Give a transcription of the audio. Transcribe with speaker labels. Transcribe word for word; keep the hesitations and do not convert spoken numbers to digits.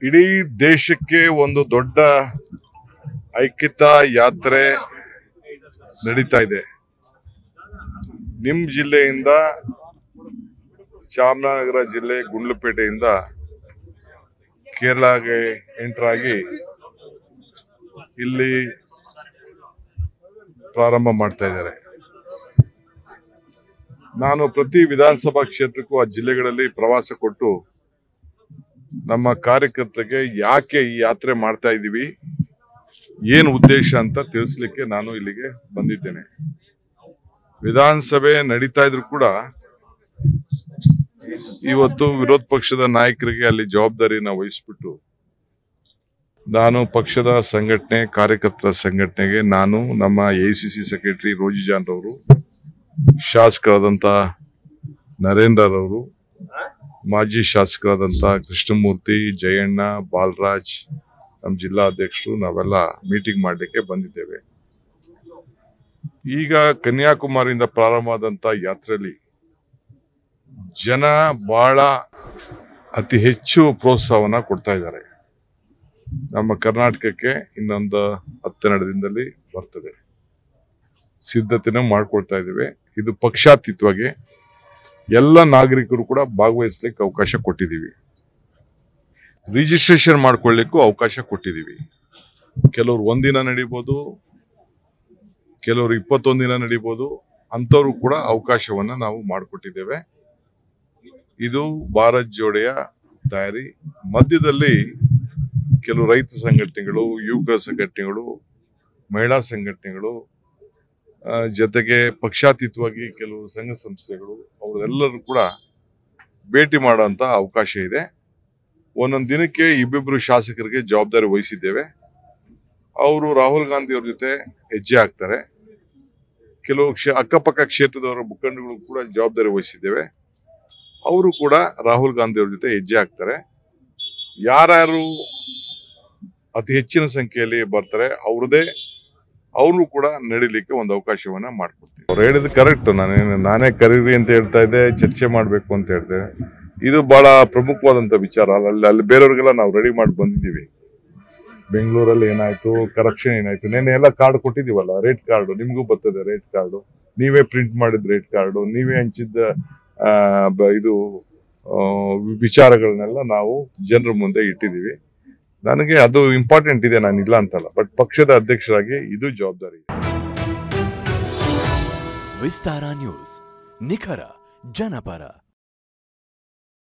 Speaker 1: ಇಡೀ ದೇಶಕ್ಕೆ ಒಂದು ದೊಡ್ಡ ಐಕ್ಯತಾ ಯಾತ್ರೆ ನಡೀತಾ ಇದೆ. ನಿಮ್ಮ ಜಿಲ್ಲೆಯಿಂದ ಚಾಮರಾಜನಗರ ಜಿಲ್ಲೆ ಗುಂಡ್ಲುಪೇಟೆಯಿಂದ ಕೇರಳಗೆ ಎಂಟರ್ ಆಗಿ ಇಲ್ಲಿ ಪ್ರಾರಂಭ ಮಾಡ್ತಾ ಇದ್ದಾರೆ. ನಾನು ಪ್ರತಿ ವಿಧಾನಸಭಾ ಕ್ಷೇತ್ರಕ್ಕೂ ಆ ಜಿಲ್ಲೆಗಳಲ್ಲಿ ಪ್ರವಾಸ ಕೊಟ್ಟು ನಮ್ಮ ಕಾರ್ಯಕರ್ತರಿಗೆ ಯಾಕೆ ಈ ಯಾತ್ರೆ ಮಾಡ್ತಾ ಇದ್ದೀವಿ, ಏನು ಉದ್ದೇಶ ಅಂತ ತಿಳಿಸ್ಲಿಕ್ಕೆ ನಾನು ಇಲ್ಲಿಗೆ ಬಂದಿದ್ದೇನೆ. ವಿಧಾನಸಭೆ ನಡೀತಾ ಇದ್ರು ಕೂಡ ಇವತ್ತು ವಿರೋಧ ಪಕ್ಷದ ನಾಯಕರಿಗೆ ಅಲ್ಲಿ ಜವಾಬ್ದಾರಿನ ವಹಿಸ್ಬಿಟ್ಟು ನಾನು ಪಕ್ಷದ ಸಂಘಟನೆ ಕಾರ್ಯಕರ್ತರ ಸಂಘಟನೆಗೆ ನಾನು ನಮ್ಮ ಎಐಸಿಸಿ ಸೆಕ್ರೆಟರಿ ರೋಜಿಜಾನ್ ರವರು, ಶಾಸಕರಾದಂತ ನರೇಂದ್ರ ರವರು, ಮಾಜಿ ಶಾಸಕರಾದಂತ ಕೃಷ್ಣಮೂರ್ತಿ, ಜಯಣ್ಣ, ಬಾಲರಾಜ್, ನಮ್ಮ ಜಿಲ್ಲಾಧ್ಯಕ್ಷರು ನಾವೆಲ್ಲ ಮೀಟಿಂಗ್ ಮಾಡಲಿಕ್ಕೆ ಬಂದಿದ್ದೇವೆ. ಈಗ ಕನ್ಯಾಕುಮಾರಿಯಿಂದ ಪ್ರಾರಂಭವಾದಂತ ಯಾತ್ರೆಯಲ್ಲಿ ಜನ ಬಹಳ ಅತಿ ಹೆಚ್ಚು ಪ್ರೋತ್ಸಾಹವನ್ನ ಕೊಡ್ತಾ ಇದ್ದಾರೆ. ನಮ್ಮ ಕರ್ನಾಟಕಕ್ಕೆ ಇನ್ನೊಂದು ಹತ್ತೆರಡು ದಿನದಲ್ಲಿ ಬರ್ತದೆ, ಸಿದ್ಧತೆನ ಮಾಡ್ಕೊಳ್ತಾ ಇದ್ದೇವೆ. ಇದು ಪಕ್ಷಾತೀತವಾಗಿ ಎಲ್ಲ ನಾಗರಿಕರು ಕೂಡ ಭಾಗವಹಿಸ್ಲಿಕ್ಕೆ ಅವಕಾಶ ಕೊಟ್ಟಿದ್ದೀವಿ. ರಿಜಿಸ್ಟ್ರೇಷನ್ ಮಾಡ್ಕೊಳ್ಳಿಕ್ಕೂ ಅವಕಾಶ ಕೊಟ್ಟಿದ್ದೀವಿ. ಕೆಲವರು ಒಂದಿನ ನಡೀಬಹುದು, ಕೆಲವರು ಇಪ್ಪತ್ತೊಂದು ದಿನ ನಡೀಬಹುದು, ಅಂಥವ್ರು ಕೂಡ ಅವಕಾಶವನ್ನ ನಾವು ಮಾಡಿಕೊಟ್ಟಿದ್ದೇವೆ. ಇದು ಭಾರತ್ ಜೋಡೆಯ ತಯಾರಿ. ಮಧ್ಯದಲ್ಲಿ ಕೆಲವು ರೈತ ಸಂಘಟನೆಗಳು, ಯುವಕರ ಸಂಘಟನೆಗಳು, ಮಹಿಳಾ ಸಂಘಟನೆಗಳು, ಜೊತೆಗೆ ಪಕ್ಷಾತೀತವಾಗಿ ಕೆಲವು ಸಂಘ ಸಂಸ್ಥೆಗಳು ಅವರೆಲ್ಲರೂ ಕೂಡ ಭೇಟಿ ಮಾಡುವಂತ ಅವಕಾಶ ಇದೆ. ಒಂದೊಂದು ದಿನಕ್ಕೆ ಇಬ್ಬಿಬ್ರು ಶಾಸಕರಿಗೆ ಜವಾಬ್ದಾರಿ ವಹಿಸಿದ್ದೇವೆ. ಅವರು ರಾಹುಲ್ ಗಾಂಧಿ ಅವ್ರ ಜೊತೆ ಹೆಜ್ಜೆ ಹಾಕ್ತಾರೆ. ಕೆಲವು ಕ್ಷೇ ಅಕ್ಕಪಕ್ಕ ಕ್ಷೇತ್ರದವರ ಮುಖಂಡಗಳು ಕೂಡ ಜವಾಬ್ದಾರಿ ವಹಿಸಿದ್ದೇವೆ. ಅವರು ಕೂಡ ರಾಹುಲ್ ಗಾಂಧಿ ಅವ್ರ ಜೊತೆ ಹೆಜ್ಜೆ ಹಾಕ್ತಾರೆ. ಯಾರ್ಯಾರು ಅತಿ ಹೆಚ್ಚಿನ ಸಂಖ್ಯೆಯಲ್ಲಿ ಬರ್ತಾರೆ ಅವ್ರದೇ ಅವರು ಕೂಡ ನಡೀಲಿಕ್ಕೆ ಒಂದು ಅವಕಾಶವನ್ನ ಮಾಡ್ಕೊಡ್ತೀವಿ. ಅವ್ರು ಹೇಳಿದ್ ಕರೆಕ್ಟ್. ನಾನೇ ನಾನೇ ಕರೀರಿ ಅಂತ ಹೇಳ್ತಾ ಇದ್ದೆ, ಚರ್ಚೆ ಮಾಡ್ಬೇಕು ಅಂತ ಹೇಳ್ದೆ. ಇದು ಬಹಳ ಪ್ರಮುಖವಾದಂತ ವಿಚಾರ. ಅಲ್ಲಿ ಅಲ್ಲಿ ಬೇರೆಯವ್ರಿಗೆಲ್ಲ ನಾವು ರೆಡಿ ಮಾಡಿ ಬಂದಿದ್ದೀವಿ. ಬೆಂಗಳೂರಲ್ಲಿ ಏನಾಯ್ತು, ಕರಪ್ಷನ್ ಏನಾಯ್ತು, ನೆನ್ನೆ ಎಲ್ಲ ಕಾರ್ಡ್ ಕೊಟ್ಟಿದೀವಲ್ಲ, ರೇಟ್ ಕಾರ್ಡು ನಿಮ್ಗೂ ಬರ್ತದೆ. ರೇಟ್ ಕಾರ್ಡು ನೀವೇ ಪ್ರಿಂಟ್ ಮಾಡಿದ ರೇಟ್ ಕಾರ್ಡು, ನೀವೇ ಹಂಚಿದ್ದ ಇದು ವಿಚಾರಗಳನ್ನೆಲ್ಲ ನಾವು ಜನರ ಮುಂದೆ ಇಟ್ಟಿದ್ದೀವಿ. ನನಗೆ ಅದು ಇಂಪಾರ್ಟೆಂಟ್ ಇದೆ, ನಾನು ಇಲ್ಲ ಅಂತಲ್ಲ, ಬಟ್ ಪಕ್ಷದ ಅಧ್ಯಕ್ಷರಾಗಿ ಇದು ಜವಾಬ್ದಾರಿ ಇದೆ.
Speaker 2: ವಿಸ್ತಾರ ನ್ಯೂಸ್, ನಿಖರ ಜನಪರ.